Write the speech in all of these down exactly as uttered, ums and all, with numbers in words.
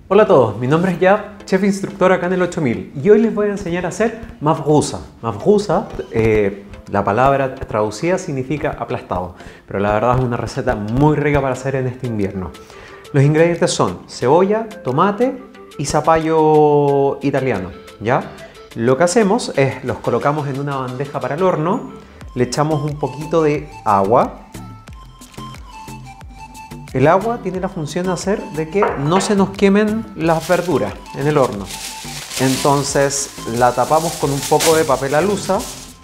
Hola a todos, mi nombre es Yap, chef instructor acá en el ocho mil y hoy les voy a enseñar a hacer mafrusa. Mafrusa, eh, la palabra traducida significa aplastado, pero la verdad es una receta muy rica para hacer en este invierno. Los ingredientes son cebolla, tomate y zapallo italiano, ¿ya? Lo que hacemos es los colocamos en una bandeja para el horno, le echamos un poquito de agua. El agua tiene la función de hacer de que no se nos quemen las verduras en el horno. Entonces la tapamos con un poco de papel alusa.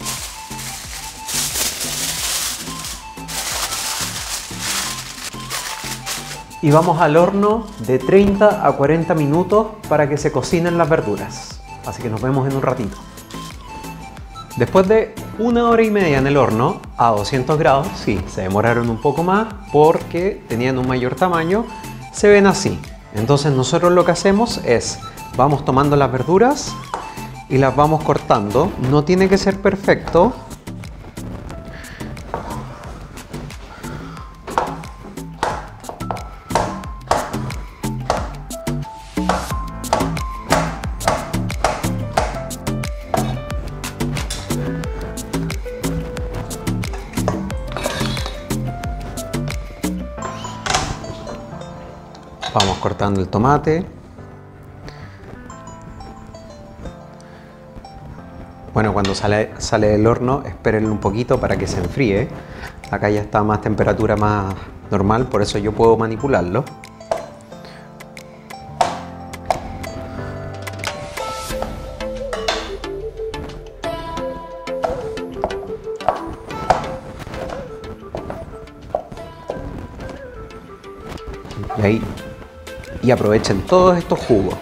Y vamos al horno de treinta a cuarenta minutos para que se cocinen las verduras. Así que nos vemos en un ratito. Después de una hora y media en el horno a doscientos grados, sí, se demoraron un poco más porque tenían un mayor tamaño, se ven así. Entonces nosotros lo que hacemos es, vamos tomando las verduras y las vamos cortando. No tiene que ser perfecto. Vamos cortando el tomate. Bueno, cuando sale, sale del horno, espérenlo un poquito para que se enfríe. Acá ya está a más temperatura más normal, por eso yo puedo manipularlo. Y ahí y aprovechen todos estos jugos.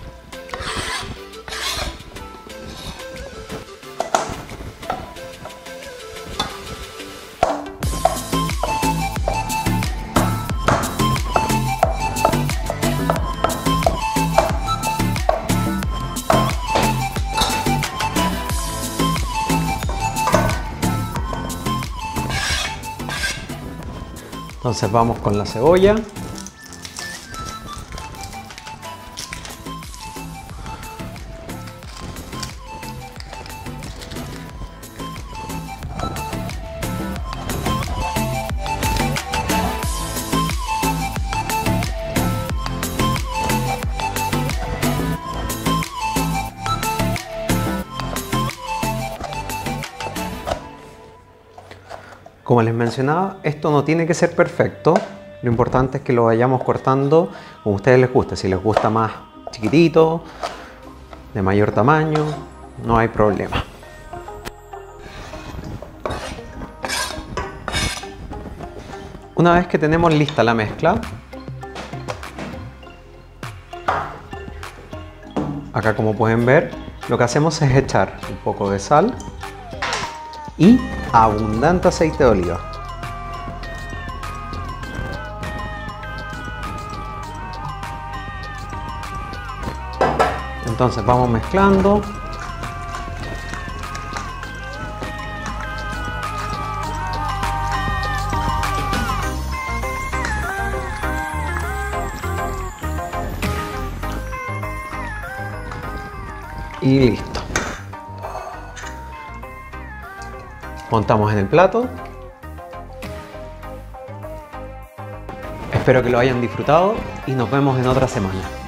Entonces vamos con la cebolla. Como les mencionaba, esto no tiene que ser perfecto. Lo importante es que lo vayamos cortando como a ustedes les guste. Si les gusta más chiquitito, de mayor tamaño, no hay problema. Una vez que tenemos lista la mezcla, acá como pueden ver, lo que hacemos es echar un poco de sal y abundante aceite de oliva. Entonces vamos mezclando. Y listo. Montamos en el plato. Espero que lo hayan disfrutado y nos vemos en otra semana.